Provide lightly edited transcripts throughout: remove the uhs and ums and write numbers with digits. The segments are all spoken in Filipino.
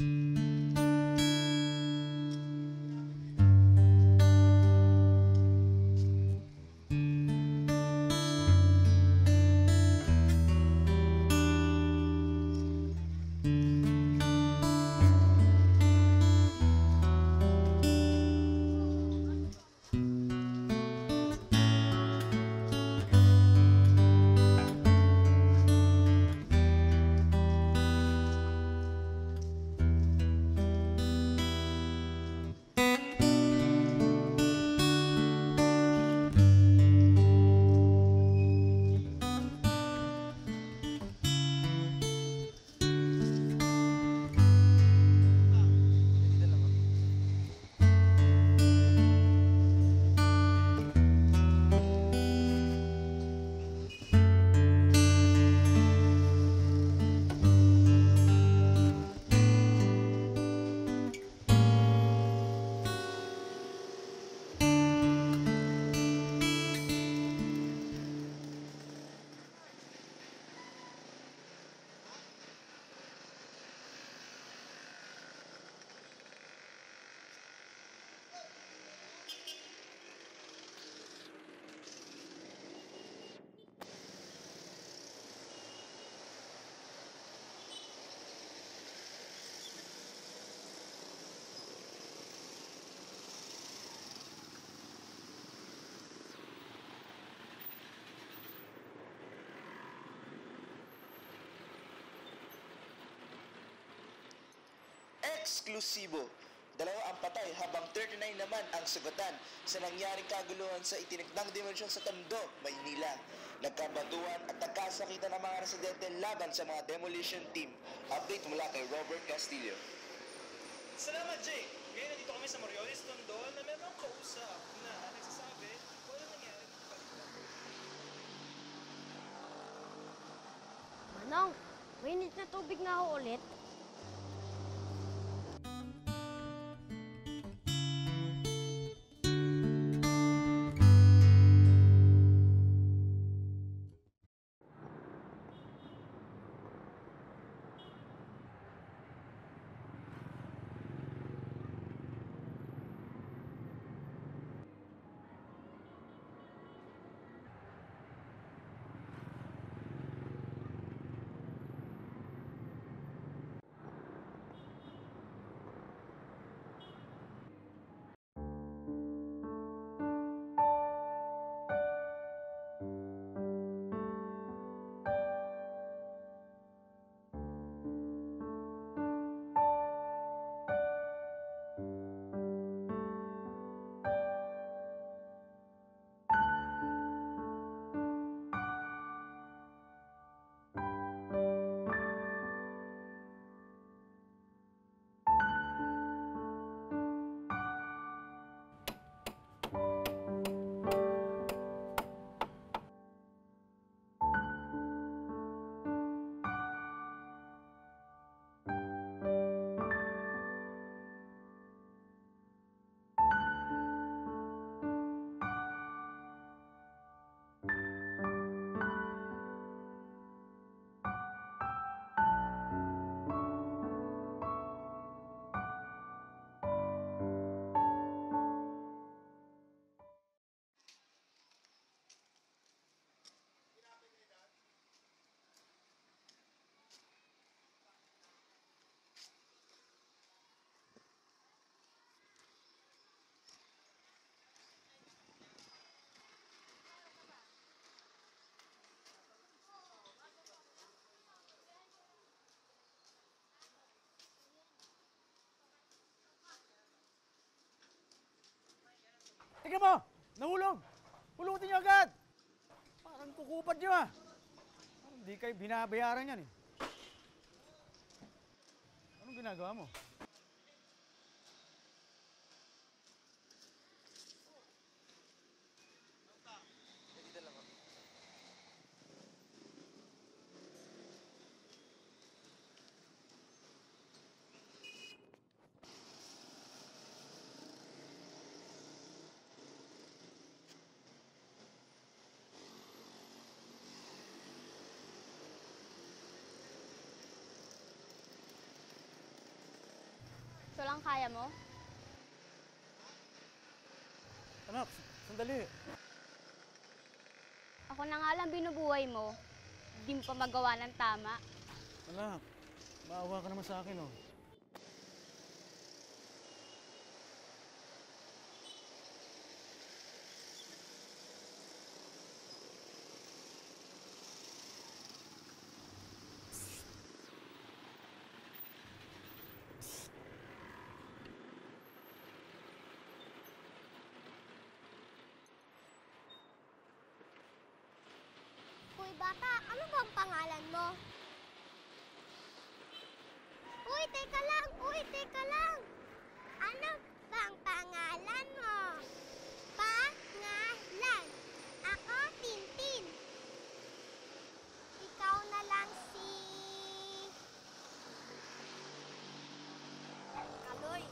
Eksklusibo. Dalawa ang patay habang 39 naman ang sugatan sa nangyaring kaguluhan sa itinakdang dimensyon sa Tondo, Maynila. Nagkabatuan at nagkasakitan ang mga residente laban sa mga demolition team. Update mula kay Robert Castillo. Salamat, Jay! Ngayon nandito kami sa Moriones, Tondo na merong kausap na nagsasabi kung ano nangyari. Manong, mainit na tubig na ako ulit. Tingnan mo! Nahulog! Hulutin niyo agad! Parang kukupad niyo ah! Parang hindi kayo binabayaran yan eh. Anong ginagawa mo? Ito lang kaya mo? Anak, sandali. Ako na nga lang binubuhay mo. Hindi mo pa magawa ng tama. Anak, maawa ka naman sa akin, oh. Hoy bata, ano bang pangalan mo? Uy, teka lang! Uy, teka lang! Ano bang pangalan mo? Pangalan! Ako, Tintin. Ikaw na lang si... Kaloy.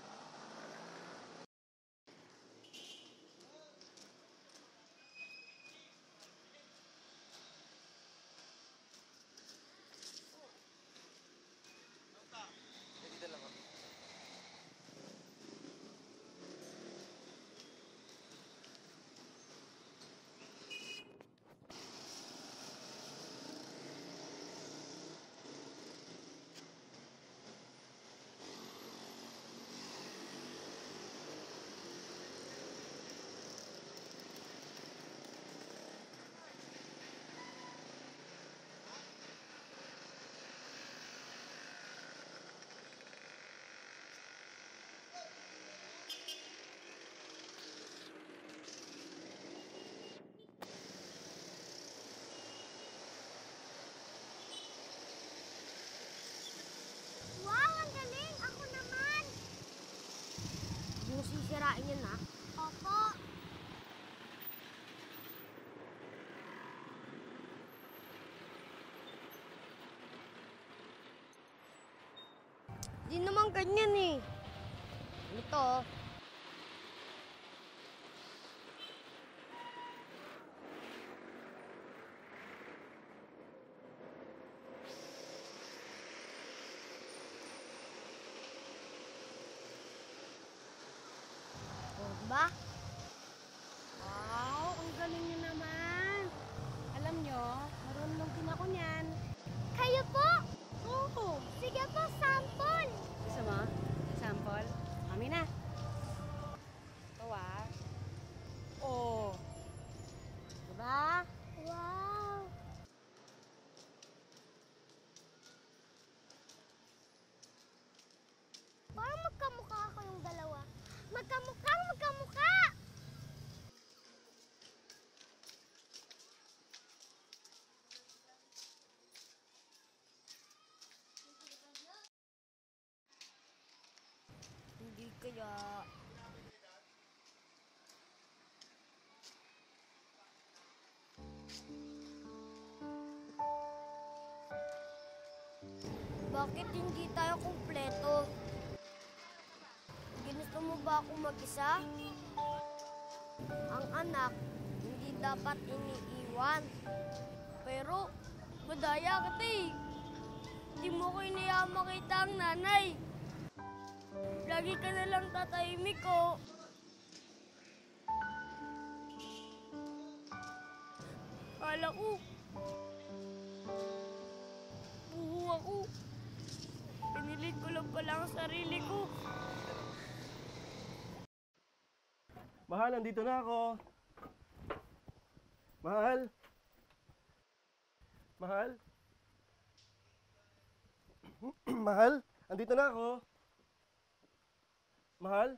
Dito lang ako. Wow, ang galing! Ako naman! Hindi mo sisirain yan, ha? Opo. Di naman ganyan, eh. Ito, oh. Ba? Wow, ang galing niyo naman. Alam niyo, marunong din ako niyan. Kayo po? Oo. Sige po, sample! Gusto mo? Sample? Kami na. Ito, ah. Oh. Diba? Wow! Parang magkamukha kayong dalawa. Magkamukhang magkamukha! Hindi kaya. Bakit hindi tayo kumpleto? Ginusto mo ba akong mag-isa? Ang anak, hindi dapat iniiwan. Pero, madaya kita eh. Hindi mo ko inayaan makita ang nanay. Lagi ka na lang tatahimik ko. Kala ko, buho ako. Pinilit ko lang pala ang sarili ko. Mahal, andito na ako. Mahal? Mahal? Mahal? Andito na ako. Mahal?